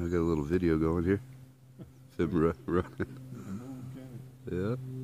I got a little video going here. Beaver Run. Yeah.